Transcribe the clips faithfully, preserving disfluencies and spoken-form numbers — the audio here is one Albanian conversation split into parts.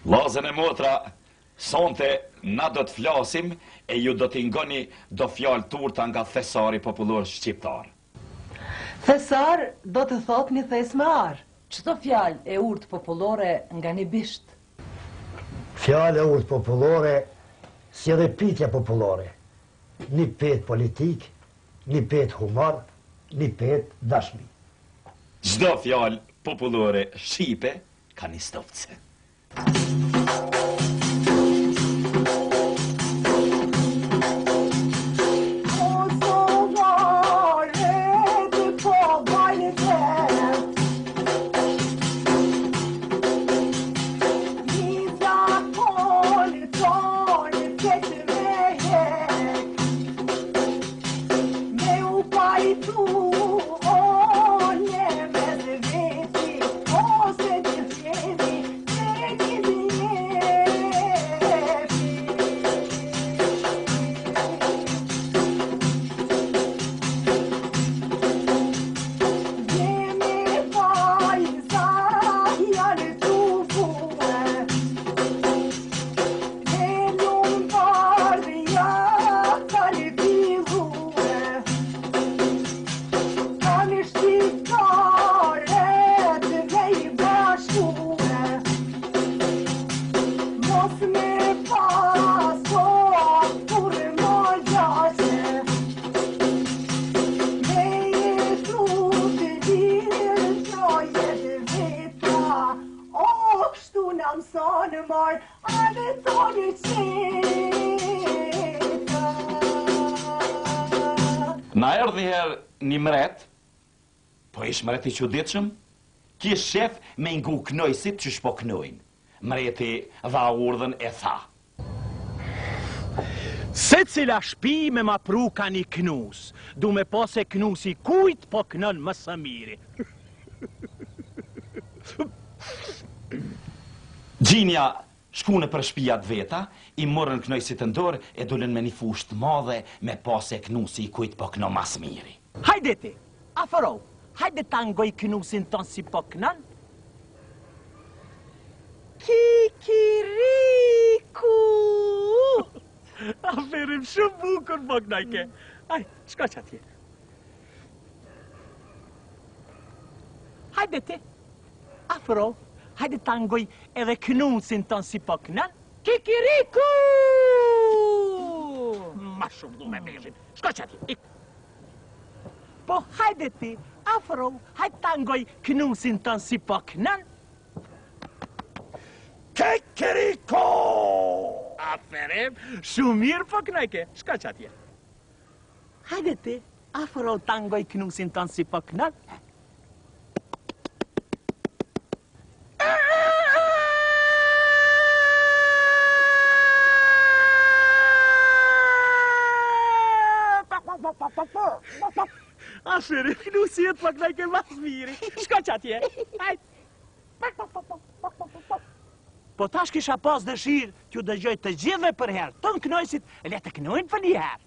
Vllazën e motra, sonte na do të flasim e ju do t'i ngoni do fjalë turta nga thesari popullor shqiptar. Thesar do të thot një thes me ar. Çdo fjalë e urtë popullore nga një bisht? Fjalë e urtë popullore, si edhe pitja popullore. Një pet politik, një pet humor, një pet dashmi. Çdo fjalë popullore shqipe ka një stofce. Na erdhi herë një mret, po ish mret i çuditshëm, kish shef me ngu knojësit që shpo knojnë. Mreti dha urdhën e tha: Se cila shpi me ma pru ka një knus, du me po se knusi kujt po knën më së miri. Gjinja shkune për shpijat veta, i morën knojësit të ndorë e dullën me një fusht madhe me pase knusi i kujt po këno mas miri. Hajde ti, afëro, hajde ta ngoj knusin ton si po knën. Kikiriku! Aferim shumë bukur po knajke. Aj, shko që atje. Hajde ti, afëro, hajde ta ngoj edhe knusin ton si po knën. Kikiriku! Ma shumë du me bezhin. Shko që ati, ik. Po hajde ti, afro, hajde ta ngoj knusin ton si po knën. Kikiriku! Aferim, shumë mirë po knajke. Shko që atje. Hajde ti, afro, ta ngoj knusin ton si po knën. Aferim, knusi jetë pak najke mas miri. Shko që atje. Hajt. Po tash kisha pas dëshirë t'ju dëgjoj të gjithve për herë. Ton knojësit, le të knojnë për një herë.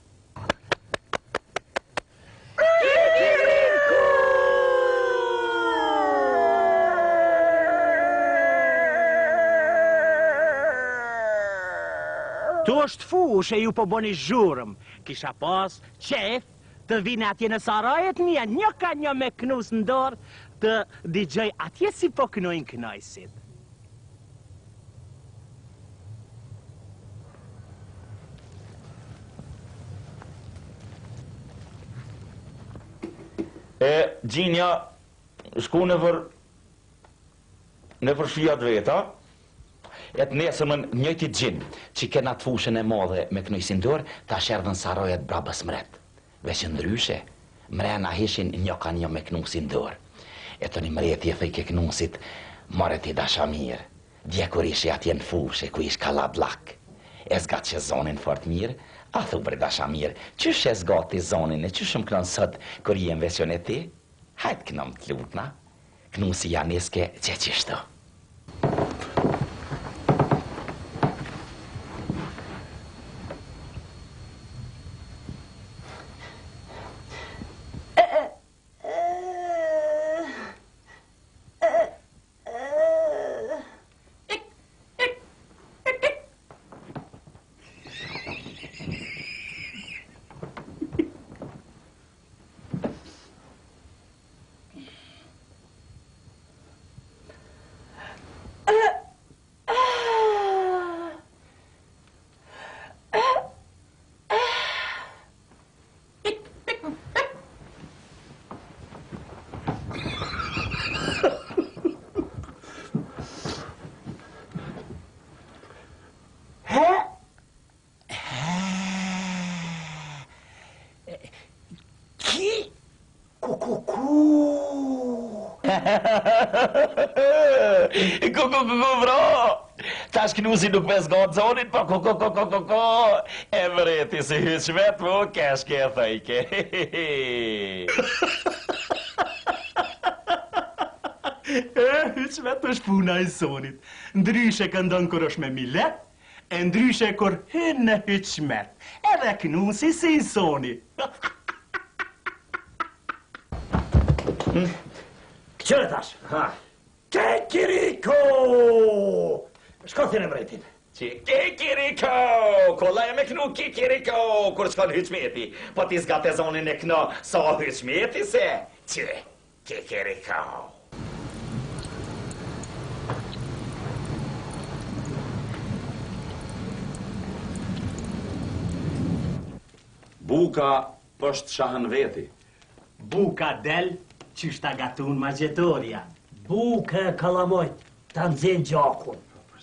Tu është fush e ju po boni zhurëm. Kisha pas qef të vine atje në sarajet mija, një ka një me knus në dorë, të digjoj atje si po knojnë knojësit. E Gjinja shku në vër në vër shijat veta, e të nesëmën njëjtit gjinë, që kena të fushën e madhe me knojësin dorë, ta sherdhën sarajet brabës mret. Veç ndryshe, mrena hishin një ka një me knusin dorë. E të një mreti e thëj ke knusit, more ti dasha mirë. Dje kur ishi atje në fushë, ku ish ka la blak. E zgat që zonin fort mirë, a thu bre dasha mirë, qysh e zgat ti zonin e qysh më kënon sot, kur jem vesion e ti? Hajt kënom të lutna, knusi janiske që qishto. Ko, ko, ko, ko, bra! Tash knusi nuk me zgatë zonit, po ko, ko, ko, ko, ko, ko! E mëreti se hyç vetë, po, keshke e thejke. E, hyç vetë është puna i zonit. Ndryshe këndon kur është me milet, e ndryshe kur hyn në hyçmet. Edhe knusi si i zoni. Këqëre tash? Ha. Kekiriko! Shko thine mretin. Që kikiriko! Kolla e me knu kikiriko! Kur shkon hyçmeti, po ti zgat e zonin e kno, sa hyçmeti se? Që kikiriko! Buka pështë shahën veti. Buka del, qyshta gatun Maqedonia. Buke kalamojt, të nëzin gjakun.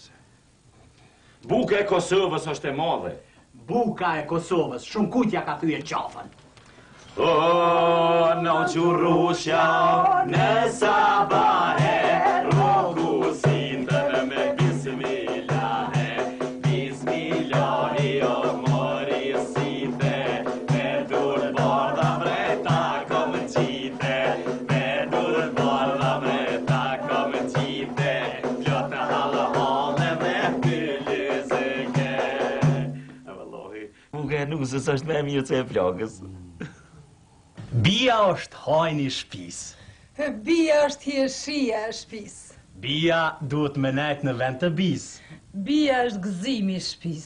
Buka e Kosovës është e madhe. Buka e Kosovës, shumë kutja ka thyje qafën. O, në gjurusha, në sabahe, rogu sindën me bismillahe, bismillahi o mori site, me dur bardha mreta kom qite, me dur bardha mreta kom qite, plotë halë halë me pëllëzëke. E vëllohi, buka e nusës është me mirë se e plagës. Bia është hajni shpis. Bia është hieshia e shpis. Bia duhet me nejt në vend të bis. Bia është gëzimi i shtëpis.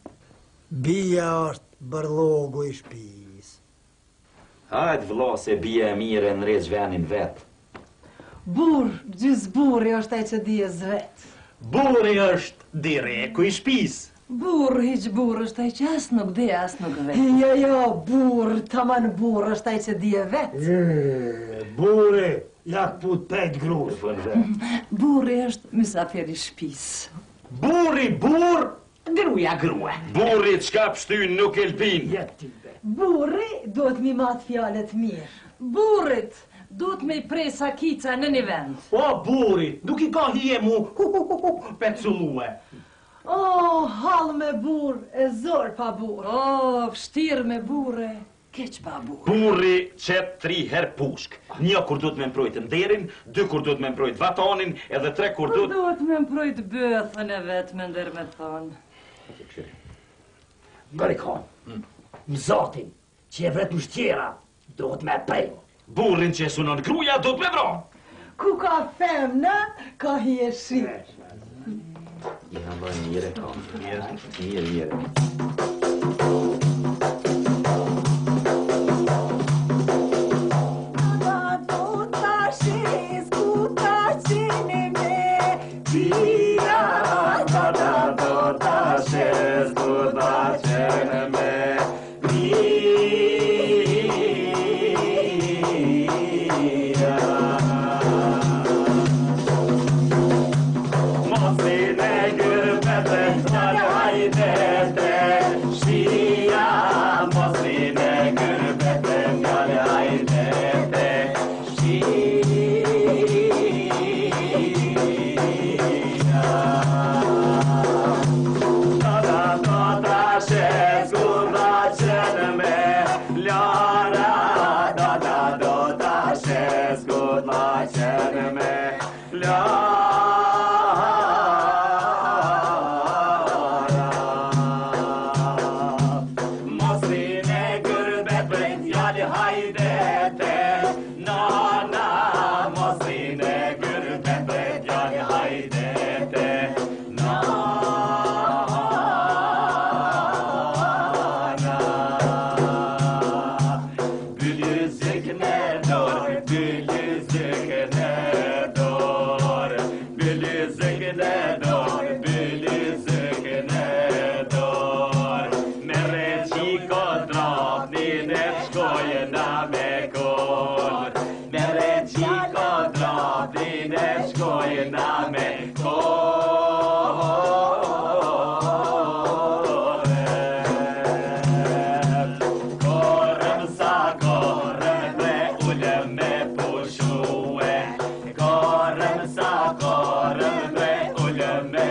Bia është bërlogu i shpis. Hajtë vëlla se bia e mire në rreç venin vetë. Burr, gjys burri është ai që dihet vet. Burri është direku i shpis. Burr, hiq burr është ai që as nuk di, as nuk vet. Jo, jo, burr, taman burr është ai që dihet vet. E, Buri, ja put pejt grus. Burri është mysafir i shtëpis. Burri burr, gruja grue. Burri çka pshtyn nuk elpin. Jeti be. Burri duhet mi mat fjalët mirë. Burrit duhet me i prej sakica në një vend. O, burri, nuk i ka hije mu, hu, hu, hu, hu, peculue. Oh, hall me burr, e zor pa burr. Oh, vështirë me burre, keq pa burr. Burri qep tri her pushk. Një kur duhet me mprojt nderin, dy kur duhet me mprojt vatanin, edhe tre kur Kur duhet... duhet me mprojt bëthën e vetë me ndër me thonë. Garikon, mzatin, që e vret mështjera, duhet me prej. Burrin që e sunon gruja duhet me vro. Ku ka femna, ka hieshi. I hamboj mire, ka. Mire, mire.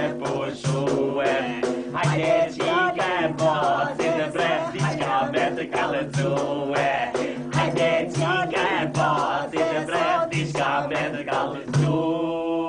på sjøen. Hajde kika bort til det breddiska med Kalletåe. Hajde kika bort til det breddiska med Kalletåe.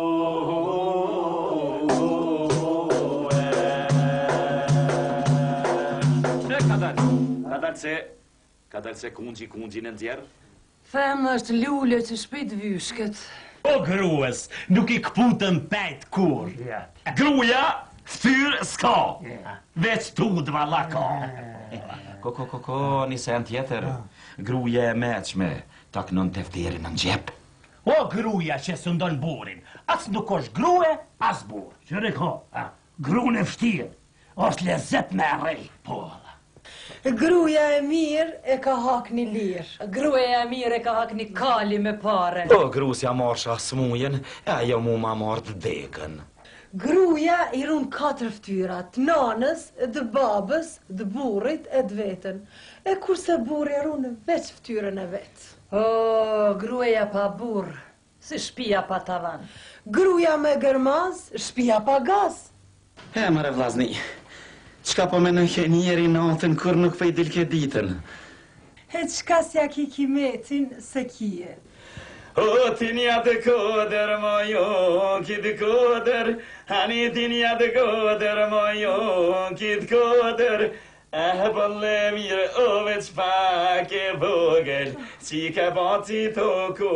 Kadar se, kadar se kunji kunji në djerë? Femma është lullë të shpit vyshket. O grues, nuk I këputën pejt kur. Gruja, fyr s'ka. Veç tud valla ka. Ko, ko, ko, ko, një sen tjetër. Gruja e meqme, ta kënon tefterin në gjep. O gruja që së ndonë burin, as nuk është grue, as bur. Qëre ko, grune fështirë, është lezet me rej, pola. Gruja e mirë e ka hak një lirë. Grueja e mirë e ka hak një kali me pare. O, grusja marsha smujen, e ajo mu ma martë dekën. Gruja I runë katër ftyrat, nanës, dë babës, dë burit e dë vetën. E kurse burri runë veç ftyrën e vetë. O, grueja pa burë, si shpia pa tavan. Gruja me gërmaz, shpia pa gaz. E, mare vlazni, qka po me nëjke njeri natën kur nuk pej dilke ditën? E qka s'ja ki kimetin se kije. O, tinja të koder, mojo, kitë koder, hani tinja të koder, mojo, kitë koder, eh, bëlle mirë, o, veç pak e vogël, qika bati të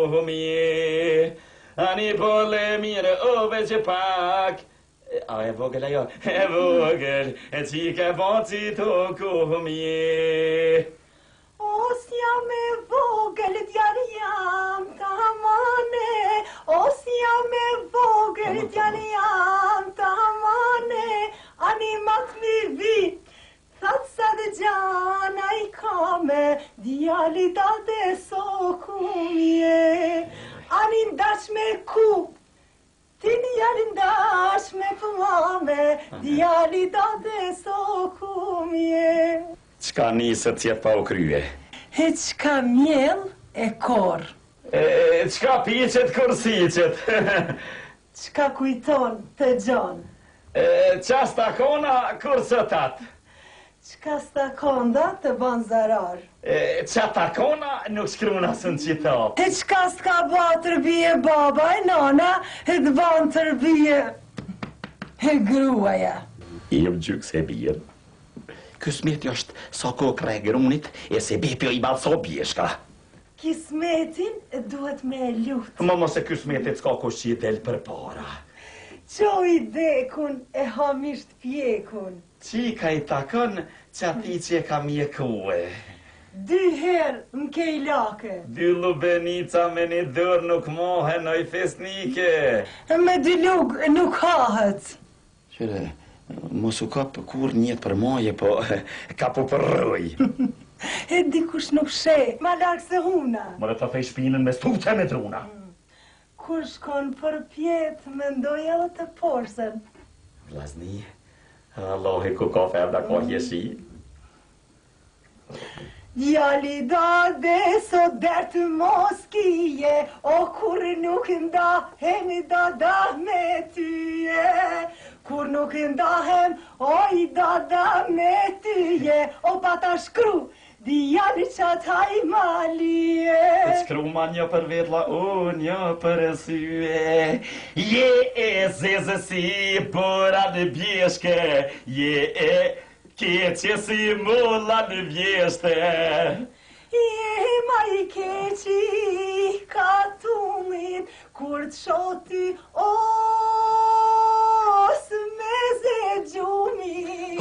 kumje, hani bëlle mirë, o, veç pak, a, e vogël ajo, e vogël, e qika bati të kumje. O, s'jam e vogël, djali jam tamane. O, s'jam e vogël, djali jam tamane. Ani mat mi vi, thatë sa dhe gjana I kame, djali da dhe so kumje. Ani ndash me kup, ti djali ndash me pëmame, djali da dhe so kumje. Qka nisët që pa u krye? E qka mjell e kor. E, qka piqet kur siqet? Qka kujton të gjon. E, qa stakona kur sëtat? Qka stakonda të ban zarar. E, qa takona nuk shkruna sën qita. E qka s'ka ba tërbije baba e nana, e të ban tërbije e gruaja. I më gjyk se birë. Kësmeti është sa kokra e grunit, e se bepi o I balë so bjeshka. Kismetin duhet me lutë. Më mos e kësmetit s'ka kush që I del për para. Qo I dekun e hamisht pjekun. Qika I takon që ati që e ka mjekue. Dy herë m'kej lake. Dy lubenica me një dërë nuk mohe në I fesnike. Me dy lug nuk hahet. Qëre, mos u kap kur njët për moje, po kapu për rëj. E dikush nuk she, ma larkë se huna. Mëre të fej shpinën me stute me truna. Kur shkon për pjetë, me ndoj edhe të porsen. Vlazni, Allahi ku ka ferda ka jeshi. Djali da dhe so dertë mos kije, o kur nuk ndahem da da me tyje. Kur nuk ndahem, oj da da me tyje, o pata shkru, djali qataj malije. Shkru ma një për vetla, o një për syve. Je e zezë si bëra në bjeshke, je e keqe si mulla në vjeshte. Je ma I keqi ka tumin, kur të shoti os me ze gjumi.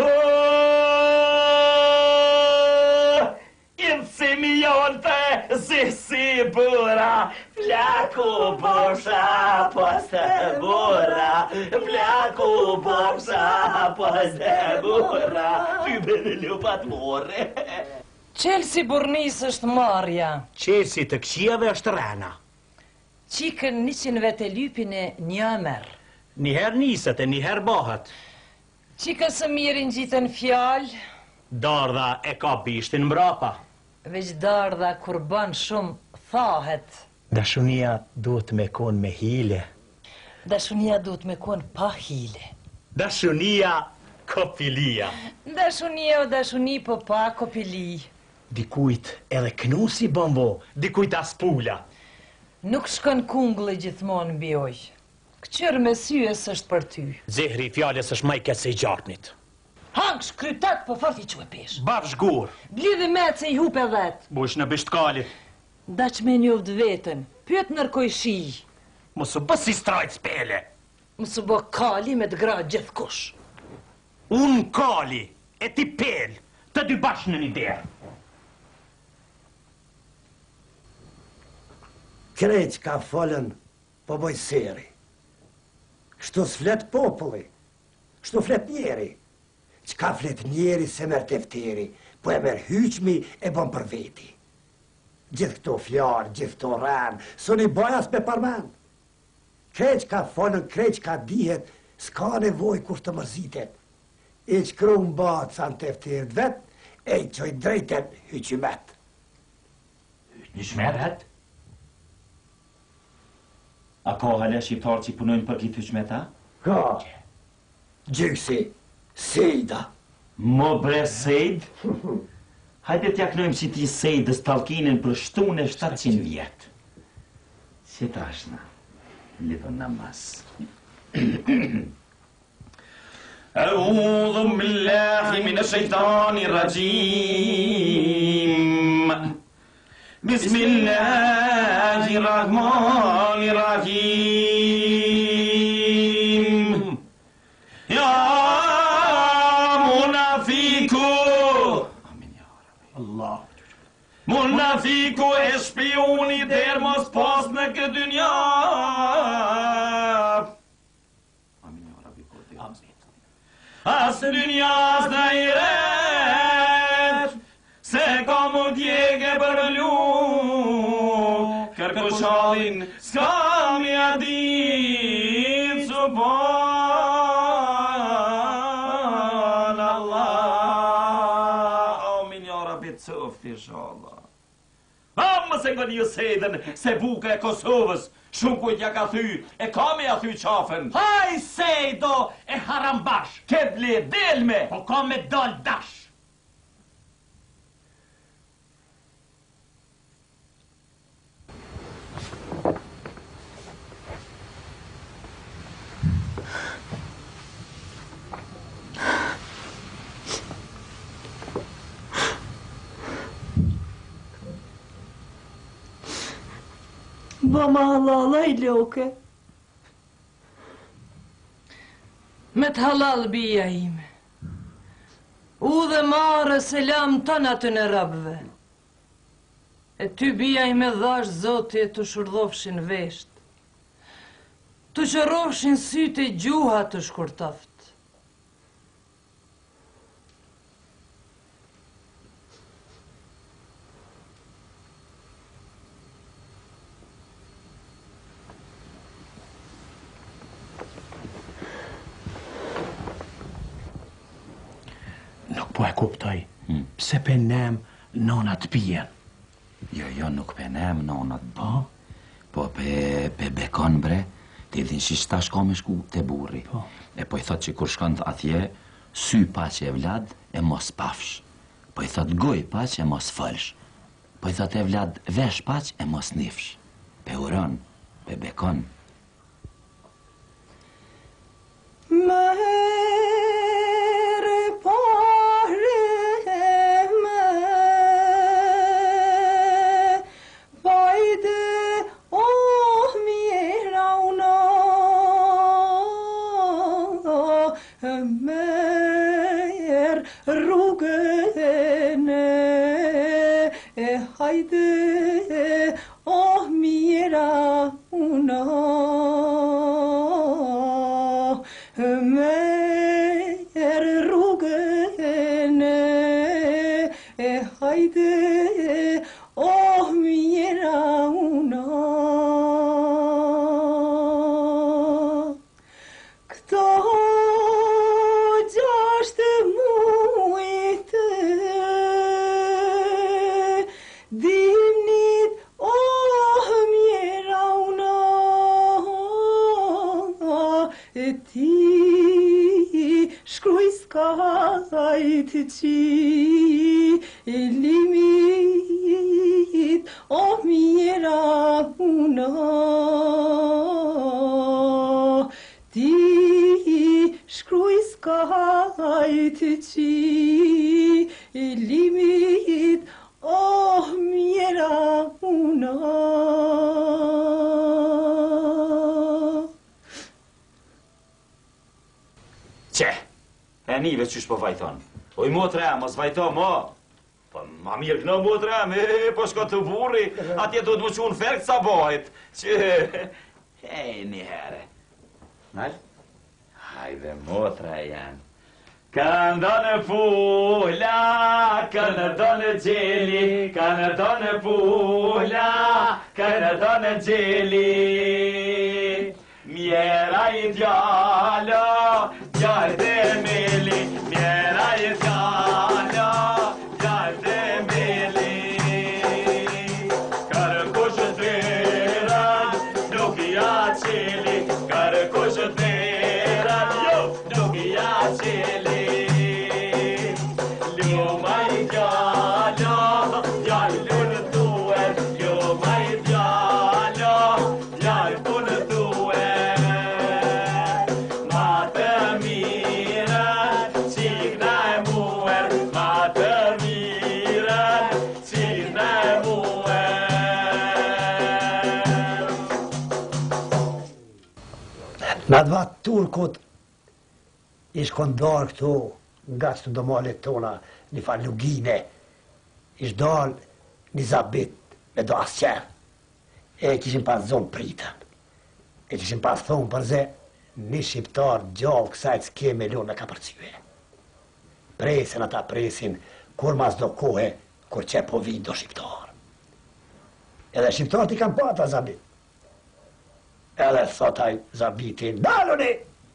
Inë si mion të zisi bëra, flaku bërsha pas të bëra, flaku bërsha pas të bëra, ty bërë lupat more. Qelsi burnis është marja. Qelsi të këqijave është rana. Qikën njëqin vete lypin e një merë. Njëherë nisët e njëherë bëhet. Qika së mirin gjitën fjallë, Dardha e ka bishtin mbrapa. veç dardha kur ban shumë thahet. Dashunia duhet me kon me hile. Dashunia duhet me kon pa hile. Dashunia, kopilia. Dashunia o dashuni, po pa kopili. Dikujt edhe knusi bombo, dikujt aspula. Nuk shkon kungull gjithmonë mbi ujë. Këqyrë me syje s'është për ty. Zehri i fjales është maj kese i gjartnit. Hangë shkrytat, po farti që e pesh. Bafsh gur. Blidhi me se i hupe vet. Bush në bishtkali. Da që me njovd veten, pyet nërkoj shi. Mosë bë si strajt spele. Mësë bë kali me të gra gjithë kush. Unë kali, e ti pel, të dy bashkë në një derë. Krejt ka folën po boj seri. Kështu s'flet populli, kështu flet njeri. Qka flet njeri se merë tefteri, po e merë hyqmi e bon për veti. Gjithë këto fjarë, gjithë këto ranë, së një bojas me parmen. Krejt ka folën, krejt ka dihet, s'ka nevoj kur të mërzitet. E që kru më batë sa në tefterit vet, e i qoj drejten hyqimet. Një shmeret? A ka hale shqiptarë që punojnë për kitë hyqmeta? Ka, gjysi, sejda. Mo bre Sejd? Hajde t'ja knojmë që ti Sejdës talkinin për shtun e shtatëqind vjetë. Si trashna, lidhën namaz. أعوذ بالله من الشيطان الرجيم بسم الله الرحمن الرحيم يا منافقو آمين يا رب الله منافقو اشبيوني der mos pas në këtë dynja Asë dynjas në i ret, se ka mu djege për lu, kërko shalin s'ka mi adit, subhan Allah. Amin, ja rabit soft, inshallah. Amë se këtë ju Sejdën, se buke e Kosovës, shumë kujt ja ka thy, e ka me ja thy qafen. Haj Sejdo e harambash. Ke ble, del me! Po ka me dal dash. Ba ma halala i loke. Me të halal bia ime. U dhe marë selam tëna të në rabëve. E ty bia ime dhash zoti të shurdhofshin vesht. Të qërofshin sytë e gjuha të shkurtaft. Nuk po e kuptoj, pse pe nem nonat pijen. Jo, jo, nuk pe nem nonat, po. Po pe, pe bekon, bre, ti din që shta shka me shku te burri. Po. E po i thot që kur shkon atje, sy pa që e vlad, e mos pafsh. Po i thot goj pa që e mos fëlsh. Po i thot e vlad vesh pa që e mos nifsh. Pe uron, pe bekon. Hajde, oh mira una, mer rugene, hajde, oh mira una. Këto gjashtë muajtë dimnit, oh mjera una, e ti skajt qilimit, o mjera puna. Ti shkruj skajt qilimit, o mjera puna. Qe, e nive qysh po vajton. O i motra, mos vajto, mo. Po, ma mirë këno motra, me, po shko të burri, atje do të më qunë ferk sa bojt. Që, hej, një herë. Nalë? Hajde, motra janë. Kanë donë pula, kanë donë gjeli, kanë donë pula, kanë donë gjeli. Mjera i djalo, djallë dhe meli, mjera i djalo, djallë dhe meli. Kërkush dheran, nuk i aqeli, kërkush dheran, jo, nuk i aqeli. Ljuma i djalo, djallë punë duhet, ljuma i djalo, djallë punë duhet. Në atë vatë turkut ish kondarë këtu nga që të domalit tona një fa lugine, ish dalë një zabit me do asqer, e kishim pas zonë pritën, e kishim pas thonë përze një shqiptar gjallë kësajt s'ke milion me ka përcyje. Presin ata presin, kur mas do kohë, kur që po vinë do shqiptar. Edhe shqiptarët i kam pa ata zabit. Edhe thotaj zabitin, daluni!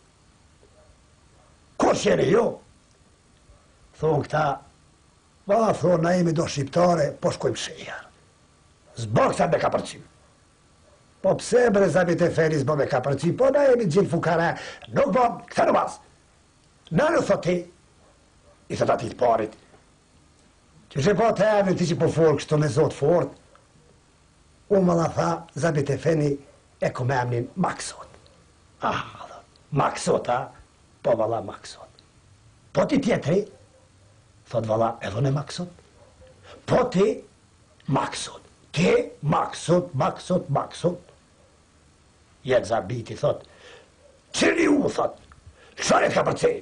Kur qeni ju? Thonë këta, va, thonë, na jemi do shqiptare, po shkojmë shejar. Zboksa me ka përcy. Po pse bre zabit e feri zbo me ka përcy, po na jemi gjithë fukare, nuk bom, këta në mas. Në në thot ti, i thot ati të parit, që që po të evin ti që po folë kështu me zotë fort, u më la tha, zabit e feni, e ku me emnin Maksot. Ah, Maksot, a? Po vala Maksot. Po ti tjetri? Thot vala edhe në Maksot. Po ti Maksot. Ti Maksot, Maksot, Maksot. Jetë zabiti, thot. Qëri u, thot. Shërit ka përcejnë.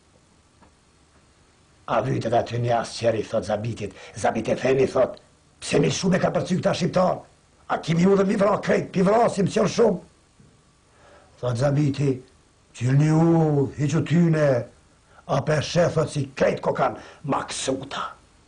A vytet aty një asë qëri, thot zabitit. Zabit e feni, thot. Pse mi shumë e ka përcejnë këta shqiptarë? A kimi u dhe mi vra krejt, pi vrasim qërë shumë. Thot zabiti, qërni u, hiqë tyne, a për shefët si krejt ko kanë Maksuta.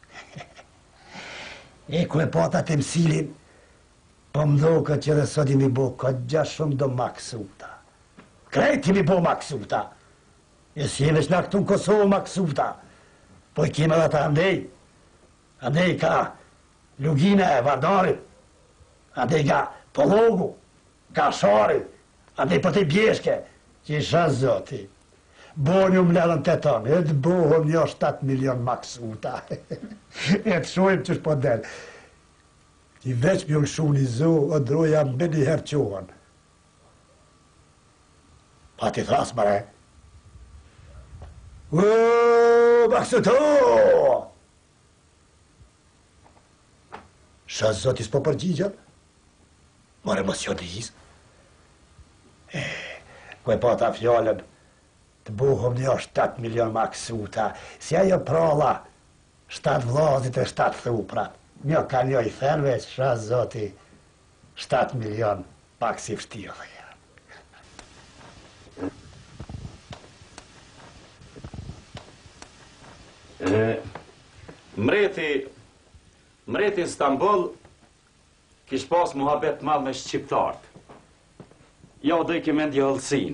E ku e pata të mësilin, po mdo këtë që dhe sot imi bo, këtë gjash shumë do Maksuta. Krejt imi bo Maksuta. E si e veç në këtu në Kosovë Maksuta. Po i kime dhe ta andej. Andej ka Lugina e Vardarit. Andej ka Pologu, ka Shari, andej për të bjeshke, që i shas zoti. Bo një mledhën të tonë, e të bohëm një shtatë milion Maksuta. E të shojmë që shpo del. Ti veç mjë lëshu një zo, o droja mbe një herë qohën. Pa ti thras, mare. O, Maksuto! Shas zoti s'po përgjigjën? Mor emocionis. E, ku e pa ta fjallën, të buhëm një shtatë milion Maksuta, si ajo pralla, shtatë vlazit e shtatë thuprat. Një ka një i thenve, që shas zoti, shtatë milion pak si fështirë dhe janë. Mreti, mreti në Stambol, kish pas muhabet madh me shqiptartë. Jo dhe i ke mendje hëllësin.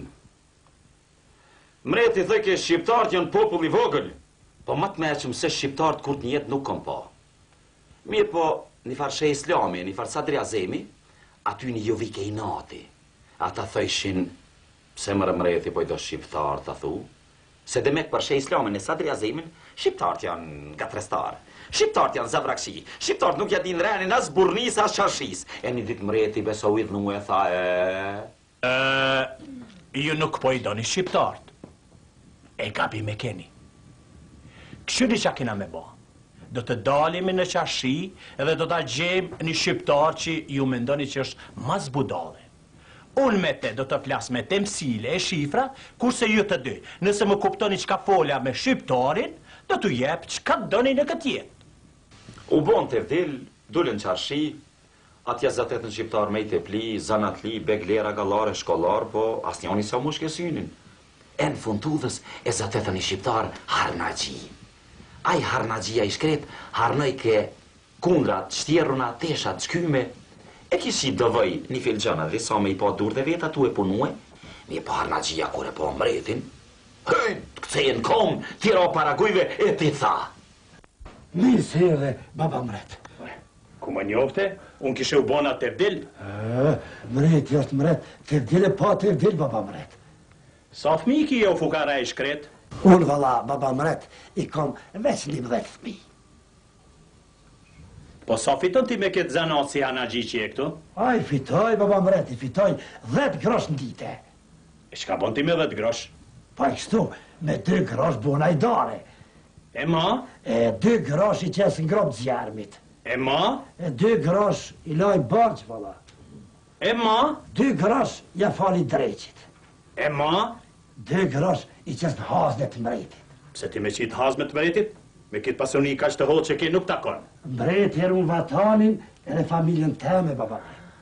Mreti dhe ke shqiptartë janë popull i vogël, po më të meqëm se shqiptartë kur të njetë nuk kom pa. Mirë po, një farë shë islami, një farë Sadri Azemi, aty një jovike i nati. Ata thëshin, pse mërë mreti po i do shqiptarë, ta thu, Se demek për shej islamin e Sadri Azimin, shqiptarët janë gatrestarë. Shqiptarët janë zavrakshi. Shqiptarët nuk ja din renin as burnis as qarshis. E një ditë mreti Besoit në e tha e... Ju nuk po i doni shqiptarët. E gabi me keni. Këshyri që kina me bo. Do të dalimi në qarshi edhe do të gjejmë një shqiptar që ju mendoni që është mas budale. Unë me te do të flas me te mësile e shifra, kurse ju të dy. Nëse më kuptoni që ka folja me shqiptarin, do të jep që ka doni në këtë jetë. U bon të vdil, dullën qarshi, atja zatet në shqiptar me i të pli, zanatli, beglera, galare, shkollar, po as njoni sa mushke synin. E në fundudhës e zatet në shqiptar harnagji. Aj harnagjia i shkret, harnoj ke kundrat, shtjeruna, teshat, shkyme. E kisi dëvëj një filgjana dhe sa me i pa dur dhe veta tu e punue, mi e pa harnagjia kur e pa mretin. Hëjnë, të këcejnë kom, tjera paragujve e ti tha. Mirë se edhe baba mret. Ku më njofte, unë kishe u bona të vdil. Mreti është mret, të vdil e pa të vdil baba mret. Sa fmi ki e u fukara e shkret? Unë valla baba mret, i kom veç një mdhet fmi. Po sa fiton ti me këtë zanat si hanagji që e këtu? A i fitoj, baba mret, i fitoj dhjetë grosh në dite. E shka bon ti me dhjetë grosh? Pa i kështu, me dy grosh bona i dare. E ma? E dy grosh i qesë në grobë zjarmit. E ma? E dy grosh i loj barq, valla. E ma? Dy grosh ja fali dreqit. E ma? Dy grosh i qesë në hazne të mretit. Pse ti me qitë hazme të mretit? Me kitë pasoni ka që të hodë që ki nuk takon. Mbreti e runë vatanin edhe familjen teme, baba.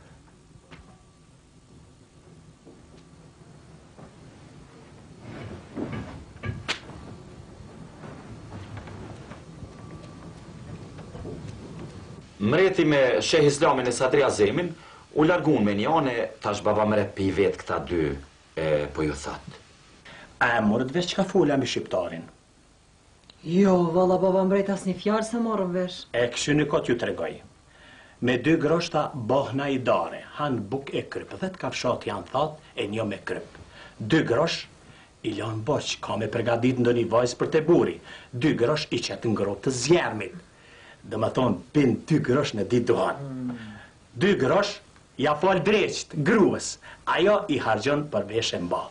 Mreti me sheh islamin e Sadri Azimin, u largun me një anë, tash baba mret pi vetë këta dy, e, po ju thatë. A e morët vesh që ka fola me shqiptarin? Jo, valla baba mbret as një fjarë se morëm vesh. E këshu në kot ju të regoj. Me dy groshta bohna i dare, hanë buk e kryp, dhe të kafshat janë that e një me kryp. Dy grosh i lanë boq, ka me pregadit ndo një vajzë për te buri. Dy grosh i qetë ngrot të zjermit. Dhe më thonë, pin dy grosh në ditë duhan. Mm. Dy grosh ja fal dreqt, gruës, ajo i hargjon për veshe mba.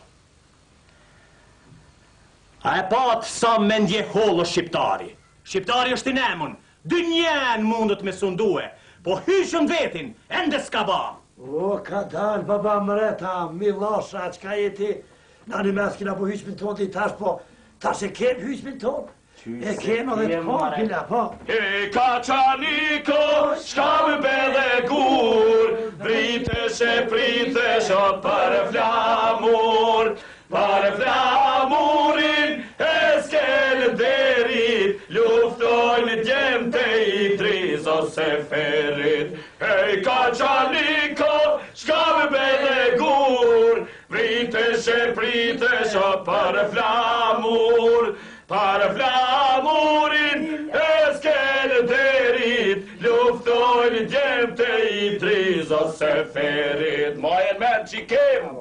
A e patë sa me ndje holo shqiptari. Shqiptari është i nemun, dy njen mundët me sundue, po hyshën vetin, ende s'ka ba. O, ka dalë, baba mreta, mi lasha, që ka jeti, na një mes kina po hyshmin tonë t'i tash, po tash e kem hyshmin tonë. E kem edhe të po, kina po. E ka qaniko, shka me bedhe gur, vritesh e pritesh o për flamur, për flamurin e s'kel derit, luftojnë gjemte i triz ose ferit. E ka qaniko, shka me bedhe gur, vritesh e pritesh o për flamur, për flamurin e s'kel derit, luftojnë gjemte i triz ose ferit. Mojen me që kemë.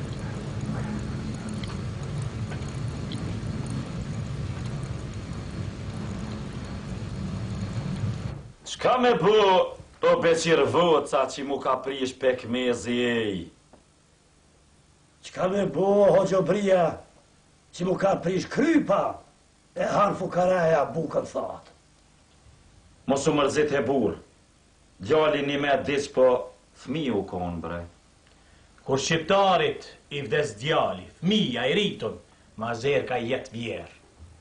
Qka me bë o beqir vëca që mu ka prish pekmezi ej? Qka me bo, hoqobria, që mu ka prish krypa, e hanë fukaraja bukën thatë. Mos u mërzit e bur, djali një me diq po thmi u konë bre. Kur shqiptarit i vdes djali, fmija i rritun, ma zerë ka jetë vjerë.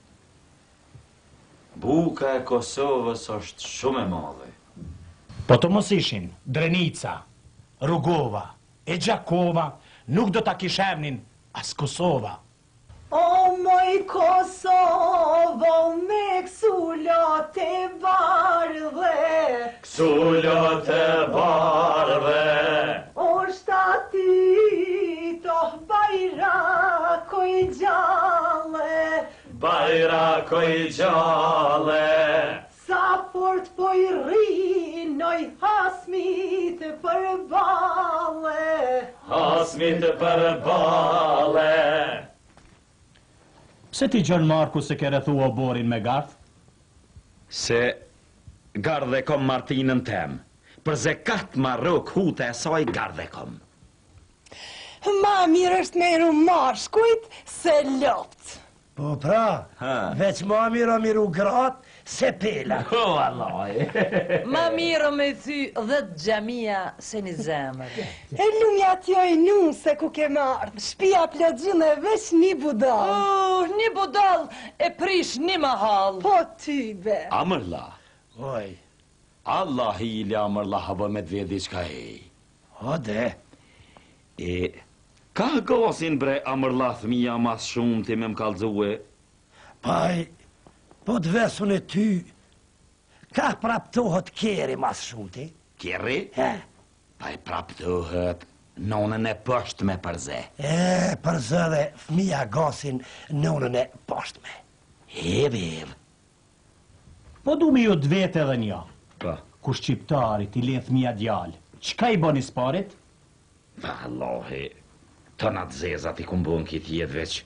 Buka e Kosovës është shumë e madhe. Po të mos ishin Drenica, Rugova e Gjakova, nuk do ta kishemnin as Kosova. O moj Kosovo me ksullat e bardhe, Ksullat e bardhe, o shtati toh bajrako i gjallë, bajrako i gjallë, sa fort po i rinoj hasmit për bale. hasmit për bale. Se ti Gjon Marku se kere thua borin me Garth? Se gardhe kom Martinën tem. Për zekat marrok huta e saj gardhe kom. Ma mirë është me ru mashkujt se lopt. Po pra, Ha. veç ma mirë o miru gratë se pela. O, Allah. Ma mirë me thy dhët gjamia se një zemër. E lumja tjoj nu se ku ke marrë. Shpia plagjinë e veç një budal. Oh, një budal e prish një mahal. Po ty be. Amërla. Oj, Allah i ili amërla haba me të vedi qka e. ode, E, ka gasin bre amërla thmija mas shumë ti me më kalzue. paj, po të vesun e ty, ka praptohet keri mas shumë ti? Kjeri? He, Pa i praptohet nonën e pësht me përze. e, përzë dhe fmija gasin nonën e poshtme. Heve. Po du me ju dvet edhe nja. Pa. Ku shqiptarit i leth mija djal, qka i boni sparit? Allahi, të natë zezat i kumbon këtë jetë veç.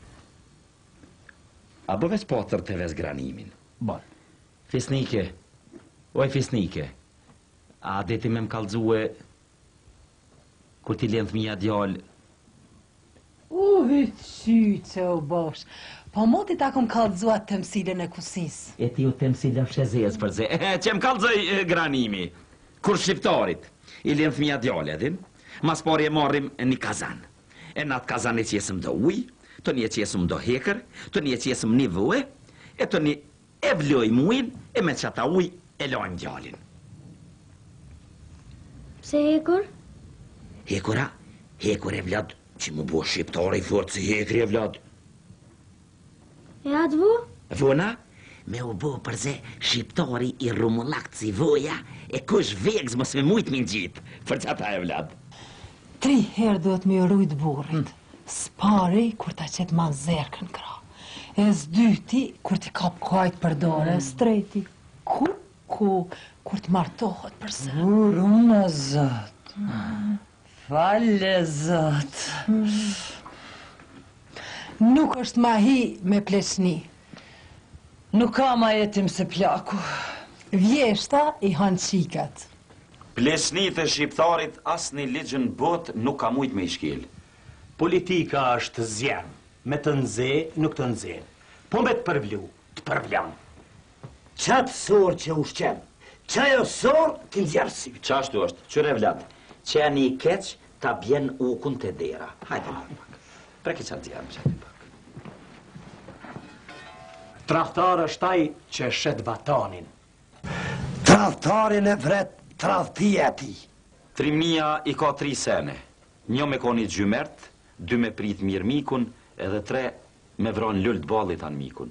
A bë veç patër të ves granimin. Bon. Fisnike, oj fisnike, a deti me më kalzue kur ti lënë thmija djallë. U hyqyqe u bosh. Po moti ta kom kallëzuat të mësilën e kusis. E ti u të mësile fshezez për ze. E, që më kalzoj e, granimi. Kur shqiptarit, i lënë thmija djallë edhin, mas pari e marrim një kazan. E në atë kazan e qesëm do uj, të një qesëm do hekër, të një qesëm një vëhe, e të një e vloj muin, e me që ata uj e lojnë djallin. Pse hekur? Hekura, hekur e vlad, që mu bo shqiptare i fort si hekri e vlad. E atë vu? Vona, me u bo përze shqiptari i rumullakt si voja, e kush vegz mos me mujt min gjip, për që ata e vlad. Tri herë duhet me rujt burrit. Spari kur ta qet ma zerkën kra. E s'dyti kur ti kap kajt për dore. Streti ku ku kur të martohet përse. Uruna zot. Fale zot. Nuk është ma hi me pleçni. Nuk ka ma jetim se plaku. Vjeshta i han qikat. Plesnit e shqiptarit as një ligjën bot nuk ka mujt me i shkel. Politika është zjem, me të nxe, nuk të nxen. Po me të përvlu, të përvlam. Qatë sorë që ushqen, qajo sorë të nxjerë sy. Qashtu është, qyre vlad, që e një keq ta bjen ukun të dera. Hajde më pak. Preke qatë zjarëm që pak. Trahtar është ai që shet vatanin. Tradhtarin e vret tradhtia ti. Trimnia i ka tri sene. Një me koni gjymert, dy me prit mirë mikun, edhe tre me vron lullt ballit anë mikun.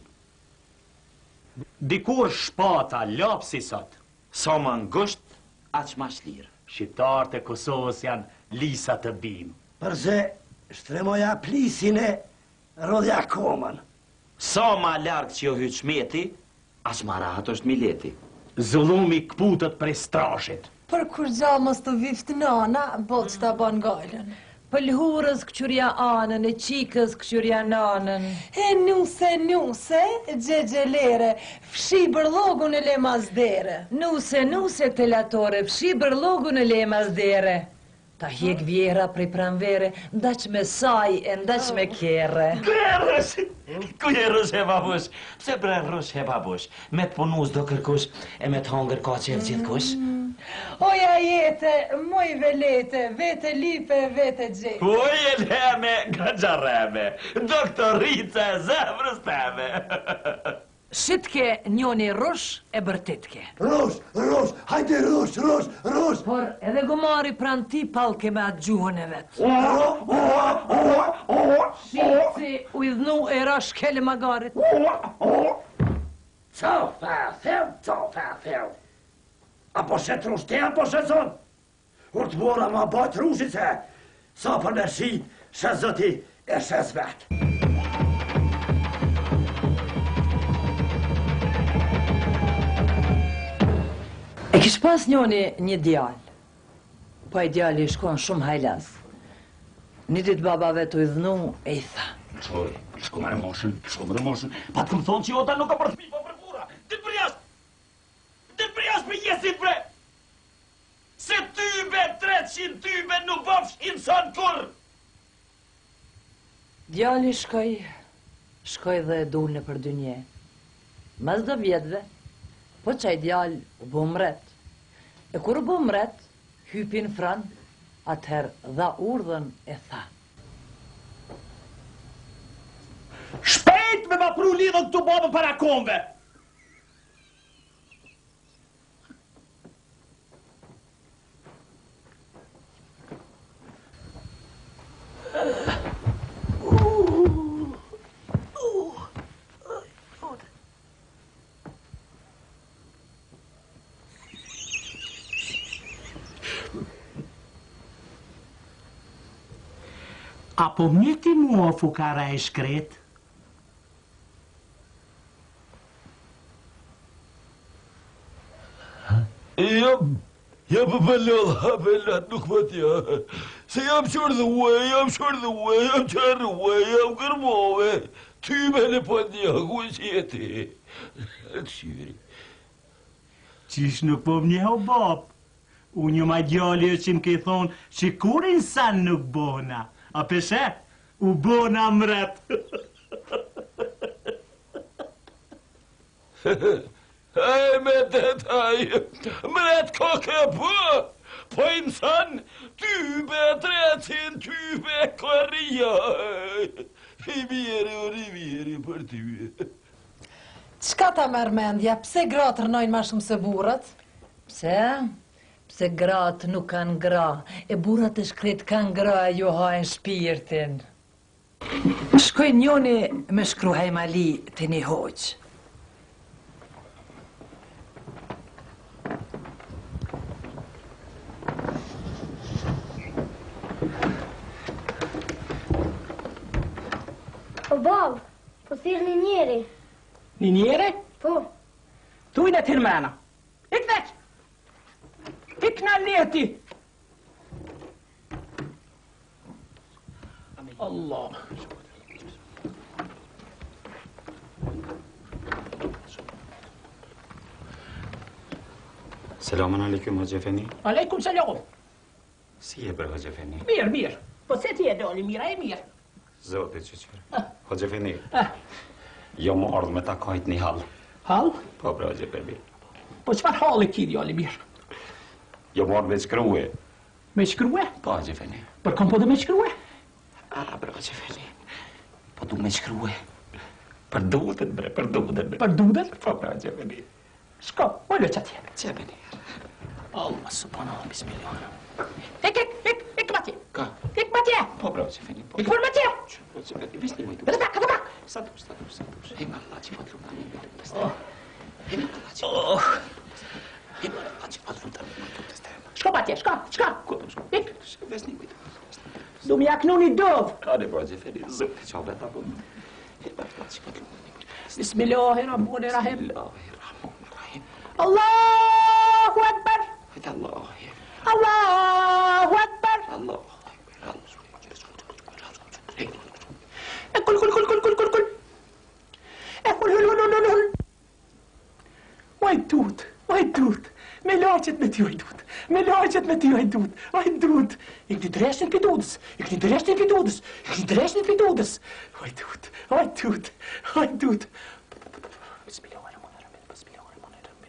Dikur shpata, lapsi sot. Sa ma ngusht, aq ma shlirë. Shqiptarët e Kosovës janë lisa të bim. Përse shtremoja plisin e rodja komën. Sa ma largë që jo hyqmeti, aq ma rahat është mileti. Zullumi kputët prej strashit. Për kur gjallë mos të vift nana, bol që ta ban gajlen. Pëlhurës këqyrja anën, e qikës këqyrja nanën. E nuse, nuse, gjegjelere, fshi bërlogun e le mazdere. Nuse, nuse telatore, fshi bërlogun e le mazdere. Ta hjek vjera prej pranvere, ndaq me saj e ndaq me kere. Kërës! Kërës e babush! Pse bre rës e babush? Me të punus do kërkush e me të hongër ka qef gjithë kush? Oja jete, moj velete, vete lipe, vete gjete. Uje leme, gëgjareme, doktorica e zemrës teme. Shitke njoni rush e bërtitke. Rush, rush, hajde rush, rush, rush. Por edhe gomari pran ti palke me atë gjuhën e vetë. Shqipci u idhnu e ra shkele magarit. Co fa, theu, co fa, theu. Apo shet rush te, apo shet zon. Kur të bora ma bajt rushit se, sa për në shi, shet zoti e shet zvet. E kish pas njoni një djalë, po e djali i shkon shumë hajlas. Një ditë baba vetë u idhnu e i tha, Qoj, Shko më moshën, shko më moshën. Pa të këmë thonë që jota nuk ka për fmi, pa për bura. Dit për jashtë! Dit për jashtë për jesit bre! Se tybe, treqind tybe nuk bëfsh insan kur! Djali shkoj, shkoj dhe e dulë në për dynje. Mas do vjetëve, po qaj djali u bo mret. E kur u bo mret, hypin fran, atëherë dha urdhën e tha. Shpejt me ma pru lidhën këtu babën para komve! Apo mjeti mua fukara e shkret? Jam, jam për lodh, hapelat nuk më tja. Se jam qërë dhe ue, jam qërë dhe ue, jam qërë ue, jam kërmove. Ty me në për tja, ku që jeti? Të shyri. Qish nuk po më njeho bab? Unë një ma gjali që më ke thonë që kur insan nuk bona. A peshe, u bona mret. Hej me të taj, mret ko ke po, po insan, tybe trecin, tybe kërria. I mjeri, o i mjeri për ty. Qka ta mërmendja, pse gratë rënojnë ma shumë se burët? Pse? Pse gratë nuk kanë gra, e burat e shkret kanë gra e jo hajnë shpirtin. Shkoj njoni me shkru hajmali të një hoqë. Po bab, po thirë një njeri. Një njeri? Po. Tujnë e tërmena. Ik veç! Ik në leti! Allah! Selamun alaikum, Hoxha Efendi. Aleikum selam. Si e për Hoxha Efendi? Mirë, mirë. Po se ti e doli, mira e mirë. Zotit që qërë. Hoxha Efendi, jo më ardhë me ta kajt një halë. Hal? Po, për Hoxha Efendi. Po qëfar halë ki djali mirë? Jo më ardhë me shkruje. Me shkruje? Po, Hoxha Efendi. Për kom po dhe me shkruje? A, për Hoxha Efendi. Po du me shkruje. Për dudën, bre, për dudën. Për dudën? Po, për Hoxha Efendi. Shko, ojle që atje. Që me një. Allah, subhanallah, bismillah. Ik, ik, ik, ik ma tje. Ka? Ik ma tje. Po, për Hoxha Efendi. Ik për ma tje. Hoxha Efendi, visni mujtë. Vete pak, vete pak. Sa dur, sa dur, sa dur. Hej, Allah, që fatë luta një mujtë të stërë. Hej, Allah, që fatë luta. Hej, Allah, që fatë luta një mujtë të stërë. Shko ma tje, shko, shko. Ku të shko? Ik. Vesni mujtë. Du mi jaknu një dov. Ka në Hoxha Efendi, zëtë që avre ta bëmë. Hej, Allah, që fatë luta një mujtë. Bismillahirrahmanirrahim. Bismillahirrahmanirrahim. Allahu Akbar. Hej, Allah. Allahu Akbar. Allah. Kul, kul, kul, kul, kul, kul, kul. E kul, hul, hul, hul, hul. Oj, dut, oj, dut. Me laqet me ty, oj, dut. Me laqet me ty, oj, dut. Oj, dut. Ik një dreshtin për dudës. Ik një dreshtin për dudës. Ik një dreshtin për dudës. Oj, dut, oj, dut, oj, dut. Bismillahirrahmanirrahim, bismillahirrahmanirrahim,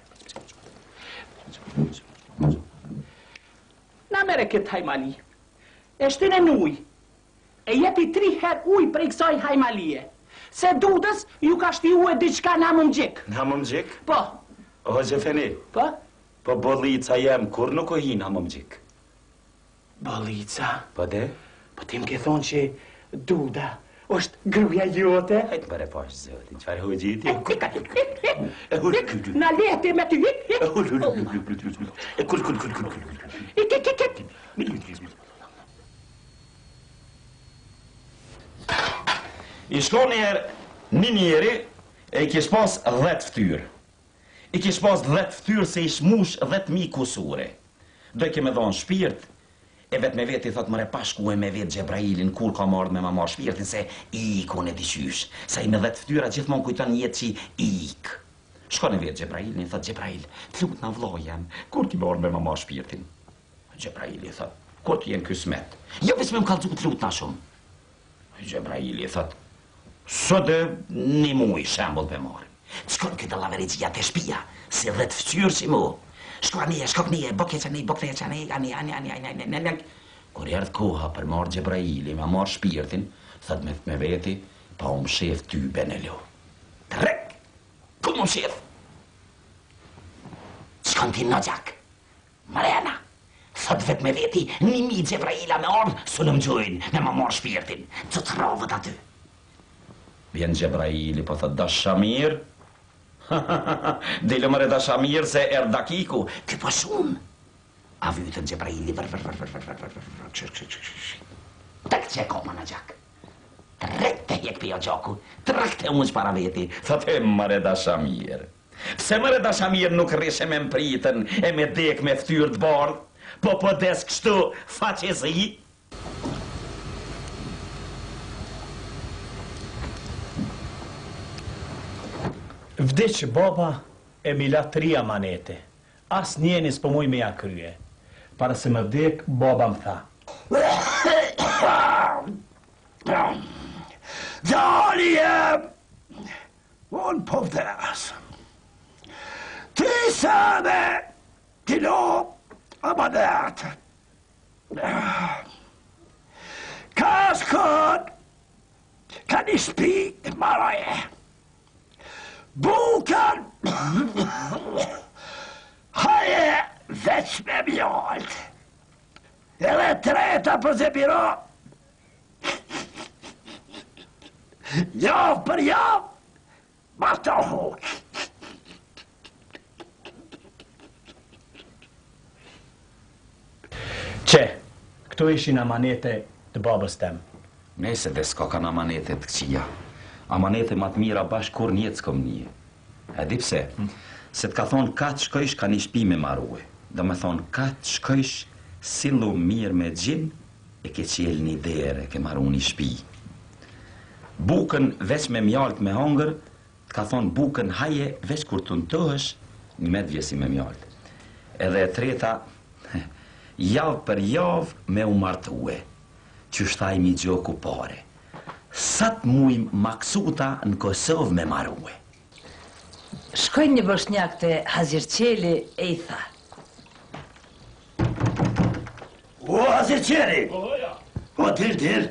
bismillahirrahmanirrahim. Na mere këtë hajmali. E shtin e nuj. E jepi tri her uj për i kësaj hajmalie. Se dudës ju ka shti u e diqka në më gjik. Në më gjik? Po. Hoxha Efendi. Po? Po bollica jem kur nuk o hinë më gjik. Bollica? Po de? Po ti më ke thonë që duda është gruja jote. Hajtë bare pash zëti, qëfar hoxhiti? Ik, ik, ik, ik, ik, në leti me ty, ik, ik. E kull, kull, kull, kull, kull. Ik, ik, ik, ik. I shko njerë një njeri e i kish pas dhet ftyrë. I kish pas dhet ftyrë se i shmush dhet mi kusure. Do i keme dhonë shpirt, E vetë me vetë i thot mëre pa shku e me vetë Gjebrailin kur ka marrë me ma marrë shpirtin se ikon e diqysh. Sa i me dhe të ftyra gjithmonë kujton jetë që ik. Shkon e vetë Gjebrailin i thot Gjebrail, të lut na vllai jam, kur ti marrë me ma marrë shpirtin? Gjebraili i thot, kur ti jen kysmet? Jo veç me më kallëzu të lut na shumë. Gjebraili i thot, sot e një muj shembull pe marrë. Shkon këtë lavericia të shpia, si dhe të ftyrë si mu. Shko anije, shko kënije, bokje që nej, bokje që nej, anije, anije, anije, anije, anije, anije. Kur erdh koha për marrë Gjebraili, ma marrë shpirtin, thët me, me veti, pa umë shef ty Benelo. Trek! Ku më shef? Shkon ti në gjak. Marena, thët vet me veti, një mi Gjebraila me ardhë, së në më gjojnë, me ma marrë shpirtin. Të të ravët aty. Vjen Gjebraili, po thët dash Shamir, Dile mëre da Shamir se er dakiku. Ky po shumë. A vytën Gjebraili vër vër vër vër vër vër vër vër Tek që e koma në gjak. Trekte jek pia gjaku. Trekte unë që para veti. Thate mëre da Shamir. Pse mëre da Shamir nuk rishe me mpritën e me dek me ftyrë të bardh, po po des kështu faqezi? Vdeq baba e mila tri amanete. As njeni s'po muj me ja krye. Para se më vdek, baba më tha. Dali jem, unë po vdes. Ti seme, ti lo, amanet. Ka shkon, ka një shpi maraje. Bukan haje veç me mjalt. Edhe treta për zepiro. Javë për javë, ma të hoq. Që, këto ishin amanete të babës tem. Nese dhe s'ka kanë amanete të këqia. Amanete ma të mira bashkë kur njetë s'kom një. E di pse? Se të ka thonë katë shkojsh ka një shpi me marue. Do me thonë katë shkojsh sillu mirë me gjin e ke qel një dere, ke maru një shpi. Bukën veç me mjalt me hongër, të ka thonë bukën haje veç kur të nëtohësh një med vjesi me mjalt. Edhe e treta, javë për javë me u martue, që shtajmi gjoku pare. Sat mujmë maksuta në Kosovë me marue. Shkoj një boshnjak të Hazirqeli e i tha. O, Hazirqeli! O, til, til!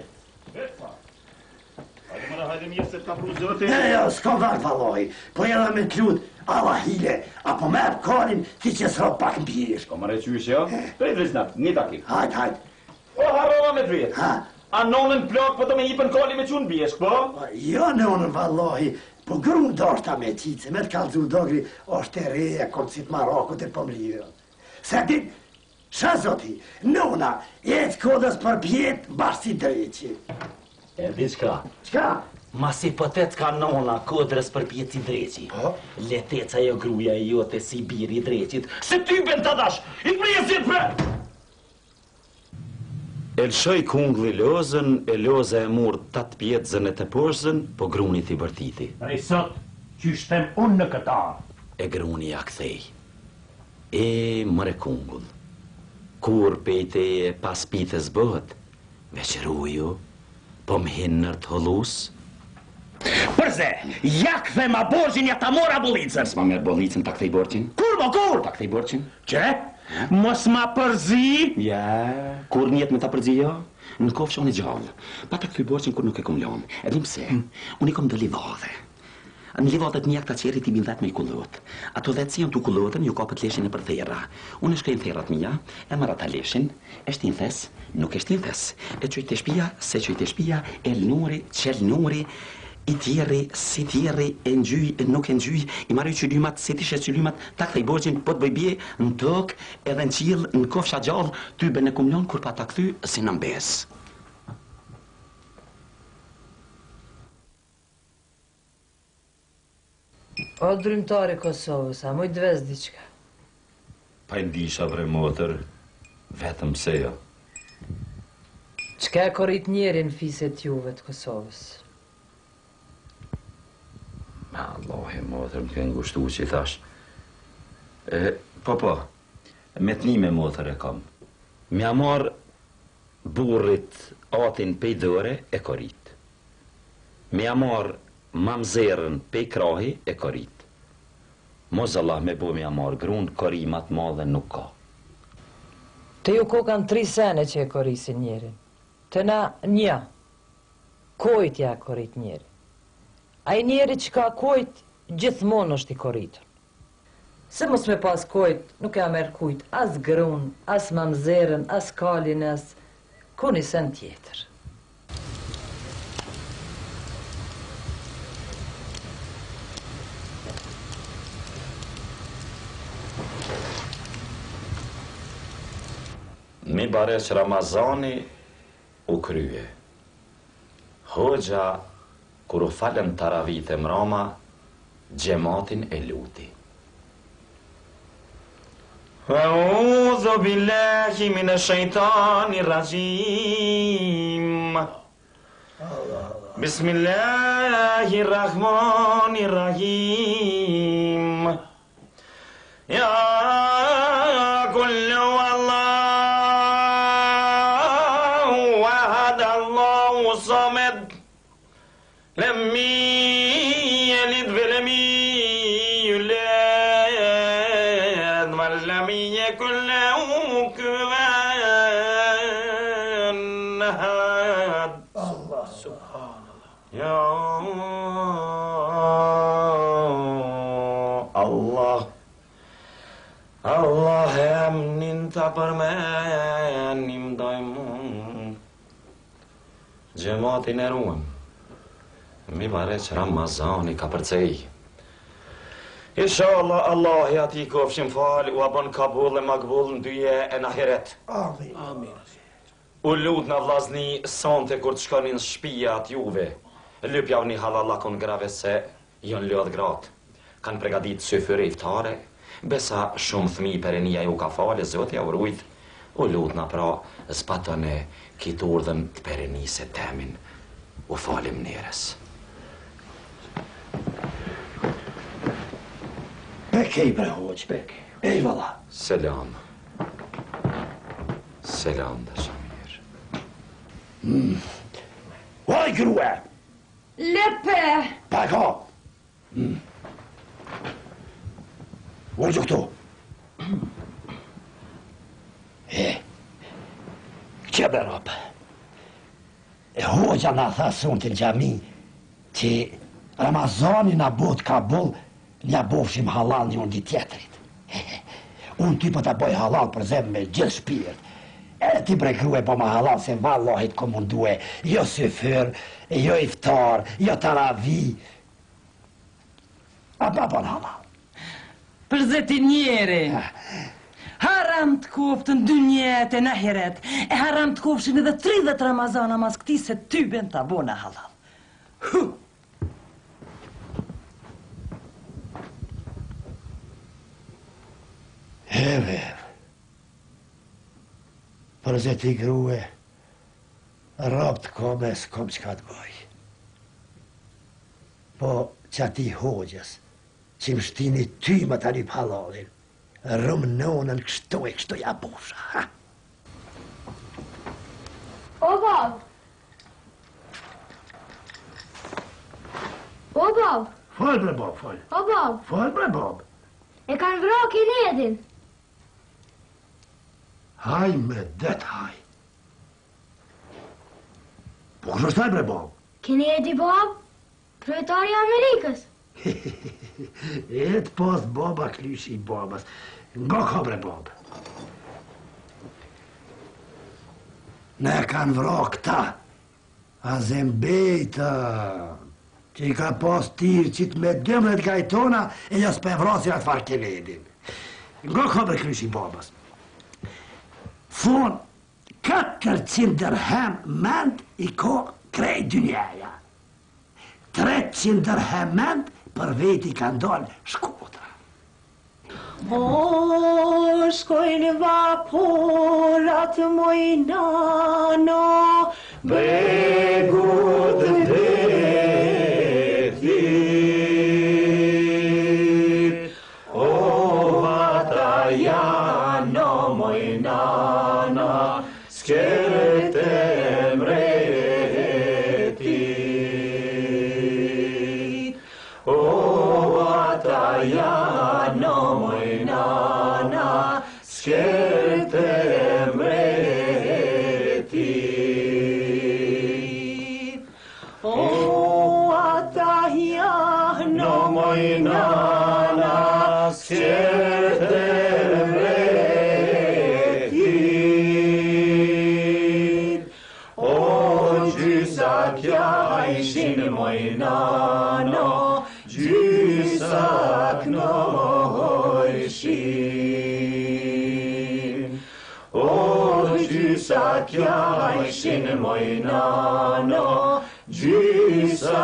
Hajde mëra, hajde mirë se t'ka pru zote. Ne, jo, s'ka varë valoj, po edhe me t'lut, alla hile, apo me e pëkarin, ti që s'ro pak m'bjirë. Shko mëre qysh, jo? Prej drisnat, një takik. Hajt, hajt. O, harrova me drejt. Ha? A nonën plak, po të me hipën kali me qunë bjesh, po? Jo, nonën, vallohi, po grunë dashta me qitë, se me t'kallëzu dogri, është e reja, kom si t'Marokut e pëmlirën. Se dit, shë zoti, nona, e t'kodës për pjetë, bashkë si dreqi. E di qka? Qka? Ma si pëtet ka nona kodrës për pjetë si dreqi. Po? Leteca jo gruja e jote si biri i dreqit. Se ty ben të dash, i presit për! Elshoj kungli lozën, e loza e murë tatë pjetëzën e të poshëzën, po grunit i bërtiti. Prej sot, që shtem unë në këta. E gruni a kthej. E mëre kungull, kur pejte e pas pitës bëhet, veqeruju, po më hinë nër të holus. Përze, jak dhe ma borgjin ja ta mora bolicën. S'ma merë bolicën, ta kthej borgjin? Kur mo, kur? Ta kthej borgjin? Që? Mos ma përzi? Ja, kur njetë me ta përzi jo? Në kofë që unë i gjallë. Pa ta këthy borgjin kur nuk e kom lonë. E dim se, unë i kom dë livadhe. Në livadhet një akta qerit i bin vetë me i kullot. Ato vetë si janë të kullotën, ju kapët leshin e për thera. Unë e shkajnë therat mija, e marra ta leshin, e shtin thes, nuk e shtin thes. E qëjt të shpia, se qëjt të shpia, e lënuri, qel nuri, i tjeri, si tjeri, e ngjyj, nuk e ngjyj, i marrë që lymat, si tishe që lymat, ta kthej borgjin, po të bëjbje, në tokë, edhe në qilë, në kofsha gjallë, ty be në kumlon, kur pa ta kthy, si në mbes. O drymtari Kosovës, a mujt dves diqka? Pa i ndisha vre motër, vetëm se jo. Qka e korrit njerin fiset juve të Kosovës? Me Allah e motër, më kënë ngushtu që i thash. E, po, po, me të një me motër e kam. Mja marë burrit atin pej dore e korit. Mja marë mamzerën pej krahi e korit. Mos Allah me bo mja marë grunë, korimat madhe nuk ka. Të ju ko kanë tri sene që e korisin njerin. Të na një, kojt ja korit njeri. A i njeri që ka kojt, gjithmonë është i koritën. Se mos me pas kojt, nuk e a merë kujt, as grun, as mamzerën, as kalin, as kuni sen tjetër. Mi bare që Ramazani u krye. Hoxha, kur u falen taravit e mrama, gjematin e luti. A'udhu billahi minash shaitanir rajim. Bismillahirrahmanirrahim. Ya kullu Allahu ahad Allahu samad. Lam yalid wa lam yulad wa lam yakul lahu kufuwan ahad. Allah subhanallah. Ya Allah. Allah emnin ta përmenim dojmon. Gjematin e ruëm. Mi bare që Ramazani ka përcej. Inshallah, Allah ja ti kofshim fal, u abon kabul e magbul në dyje e në ahiret. Amin. Amin. U lut në vlazni sante kur të shkonin shpija at juve. Lypja u një halalakon grave se jon lodh gratë. Kanë pregadit syfyre iftare, besa shumë thmi për e nija ju ka fale, zotja u rujt. U lut në pra, zbatone kitë urdhën të për e njëse temin. U falim njerës. Bekej bre hoq, bekej. Eyvallah. Selam. Selam dhe Shamir. Mm. Vaj grue! Lepe! Paka! Mm. Vërgjë këtu. E, që berab? E hoqja na tha sun të gjami që Ramazani na bot ka bull, nja bofshim halal një unë di tjetërit. Unë ty po të boj halal për zemë me gjithë shpirt. E ti bre grue po ma halal se vallahit ko mundue, jo syfër, jo iftar, jo taravi. A pa po në halal. Për zeti njeri. Haram të koftën dy njetë e në heret, e haram të kofshin edhe tridhet Ramazana mas këti se ty ben të abona halal. Hu! Heve, për zeti grue, rapt kome s'kom qka të boj. Po që ati hoqës, që më shtini ty më të një halalin, rëmë nonën kështu e kështu ja busha, ha? O, bab! O, bab! Fal bre bab, fal. O, bab! Fal bre bab. E kanë vro Kinedin. Haj me det haj. Po kështë është taj bre bab? Kinedi, bab? Kryetari Amerikës. E të pas baba klyshi i babas. Nga ka bre bab? Ne kanë vro këta. A zembejta. Që i ka pas tirë qitë me dëmët gajtona e jas për vrasin atë farë Kinedin. Nga ka bre klyshi i babas? Fon, katërqind dirhem mend i ko krej dynjaja. treqind dirhem mend për veti ka ndonë Shkodra. O, shkojnë vaporat moj nano, Bregut detit, o vata janë moj nana, s'kete mretit. O vata janë moj nana, s'kete mretit. o ata janë moj nana, s'kete mretit. O gjysa kja ishin moj nano, gjysa knojshin. O gjysa kja ishin moj nano, gjysa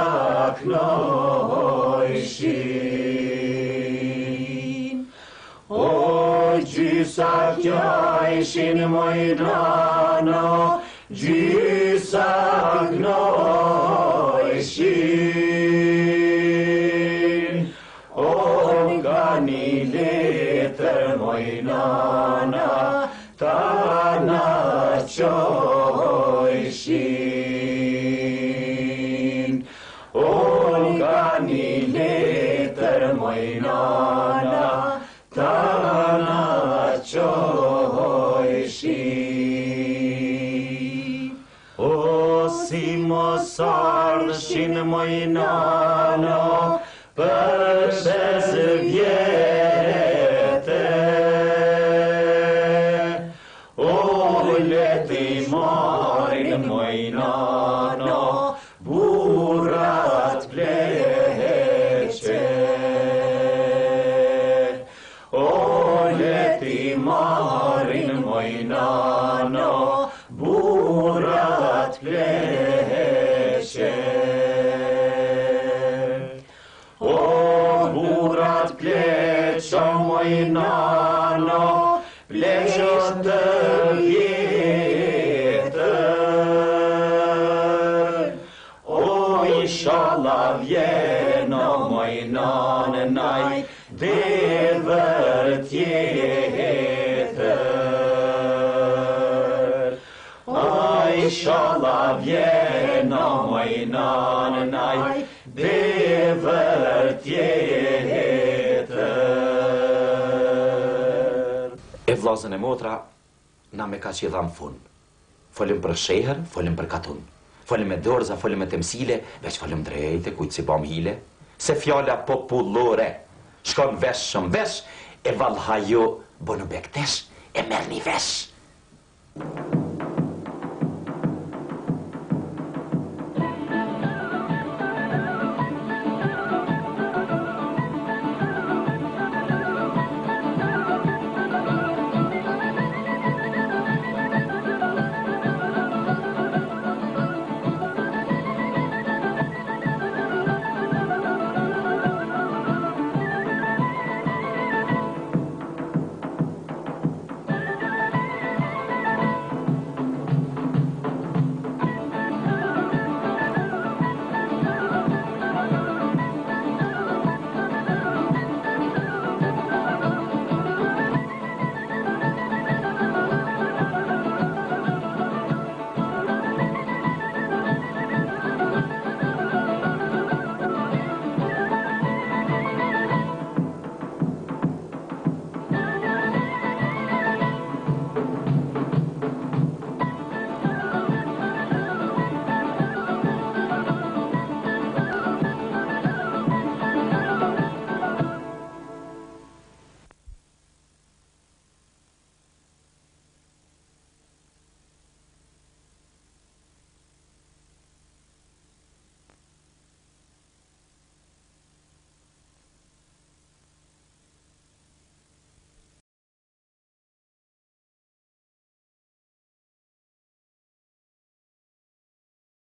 knojshin. O gjysa kja ishin moj nano, gjysa knojshin. O nga një letër moj nana, ta na qojshin. O nga një letër moj nana, ta na qojshin. O si mos ardhshin moj nano, për pes vjete. O leti marin moj nano, burrat pleqe. O leti marin moj nano, burrat pleqe. O burrat pleqo moj nano, pleqo të vjetër. O inshallah vjeno moj nanë naj, devër tjetër. O inshallah vjeno moj nanë naj, devër tjetër. E vllazën e motra, na me ka që i dhamë fun. Folim për sheher, folim për katun. Folim me dorza, folim me temsile, veç folim drejte, kujtë si bom hile. Se fjalla popullore, shkon vesh shumë vesh, e valha ju, bo në bektesh, e merr një vesh.